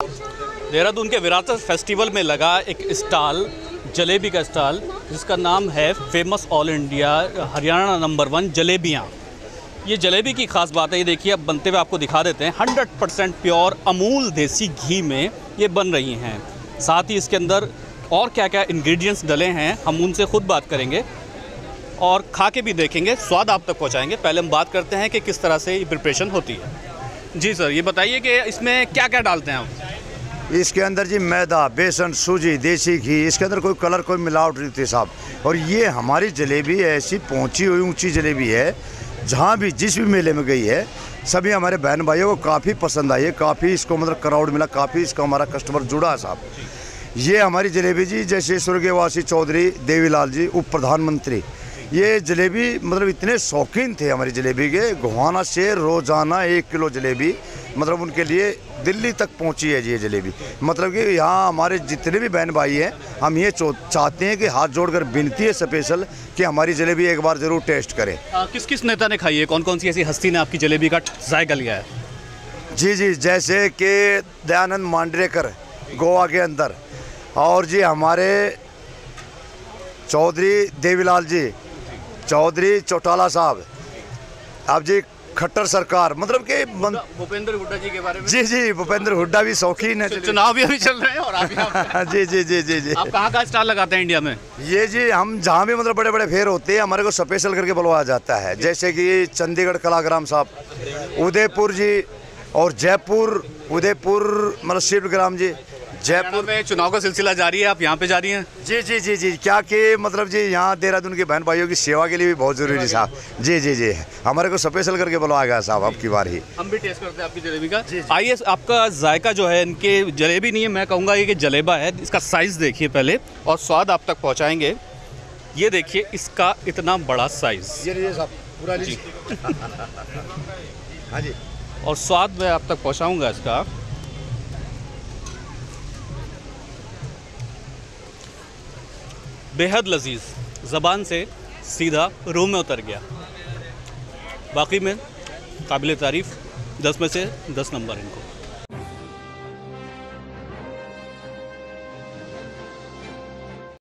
देहरादून के विरासत फेस्टिवल में लगा एक स्टॉल, जलेबी का स्टॉल, जिसका नाम है famous all India Haryana number 1 जलेबियाँ। ये जलेबी की ख़ास बात है, ये देखिए अब बनते हुए आपको दिखा देते हैं। 100% प्योर अमूल देसी घी में ये बन रही हैं। साथ ही इसके अंदर और क्या क्या इंग्रेडिएंट्स डले हैं हम उनसे ख़ुद बात करेंगे और खा के भी देखेंगे, स्वाद आप तक पहुँचाएँगे। पहले हम बात करते हैं कि किस तरह से ये प्रिपरेशन होती है। जी सर, ये बताइए कि इसमें क्या क्या डालते हैं आप? इसके अंदर जी मैदा, बेसन, सूजी, देसी घी, इसके अंदर कोई कलर कोई मिलावट नहीं थी साहब। और ये हमारी जलेबी ऐसी पहुंची हुई ऊंची जलेबी है, जहां भी जिस भी मेले में गई है सभी हमारे बहन भाइयों को काफ़ी पसंद आई है, काफ़ी इसको मतलब क्राउड मिला, काफ़ी इसका हमारा कस्टमर जुड़ा है साहब। ये हमारी जलेबी जी, जैसे स्वर्गवासी चौधरी देवीलाल जी उप प्रधानमंत्री, ये जलेबी मतलब इतने शौकीन थे हमारी जलेबी के, गोहाना से रोज़ाना 1 किलो जलेबी मतलब उनके लिए दिल्ली तक पहुंची है जी ये जलेबी। मतलब कि यहाँ हमारे जितने भी बहन भाई हैं, हम ये चाहते हैं कि हाथ जोड़कर विनती है स्पेशल कि हमारी जलेबी एक बार ज़रूर टेस्ट करें। किस किस नेता ने खाई है, कौन कौन सी ऐसी हस्ती ने आपकी जलेबी का जायका लिया है? जी जी, जैसे कि दयानंद मांडरेकर गोवा के अंदर, और जी हमारे चौधरी देवीलाल जी, चौधरी चौटाला साहब, अब जी खट्टर सरकार, मतलब कि भूपेंद्र हुड्डा जी के बारे में। जी जी, भूपेंद्र हुड्डा भी शौकीन है। चुनाव भी अभी चल रहे हैं और आप यहाँ जी जी जी जी जी। आप कहाँ स्टॉल लगाते हैं इंडिया में? ये जी हम जहाँ भी मतलब बड़े बड़े फेयर होते हैं हमारे को स्पेशल करके बुलवाया जाता है। जैसे कि चंडीगढ़ कलाग्राम साहब, उदयपुर जी, और जयपुर, उदयपुर मतलब शिवग्राम जी, जयपुर में चुनाव का सिलसिला जारी है, आप यहाँ पे जा रही हैं? जी जी जी जी, क्या कि मतलब जी यहाँ देहरादून के बहन भाइयों की सेवा के लिए भी बहुत ज़रूरी है साहब। जी जी जी, हमारे को स्पेशल करके बुलवाया गया साहब अब की बार ही। हम भी टेस्ट करते हैं आपकी जलेबी का। आइए, आपका जायका जो है, इनके जलेबी नहीं है, मैं कहूँगा ये कि जलेबा है। इसका साइज़ देखिए पहले और स्वाद आप तक पहुँचाएँगे। ये देखिए इसका इतना बड़ा साइज़, ये साहब पूरा जी। हाँ जी, और स्वाद मैं आप तक पहुँचाऊँगा इसका। बेहद लजीज, ज़बान से सीधा रूह में उतर गया। बाकी में काबिल तारीफ़, 10 में से 10 नंबर इनको।